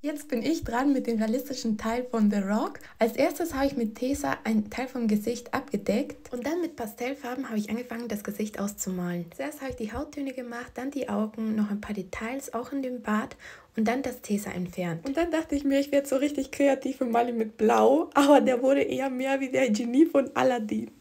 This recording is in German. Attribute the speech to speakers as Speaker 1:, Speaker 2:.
Speaker 1: Jetzt bin ich dran mit dem realistischen Teil von The Rock. Als erstes habe ich mit Tesa einen Teil vom Gesicht abgedeckt und dann mit Pastellfarben habe ich angefangen, das Gesicht auszumalen. Zuerst habe ich die Hauttöne gemacht, dann die Augen, noch ein paar Details, auch in dem Bart und dann das Tesa entfernt. Und dann dachte ich mir, ich werde so richtig kreativ und male mit Blau, aber der wurde eher mehr wie der Genie von Aladdin.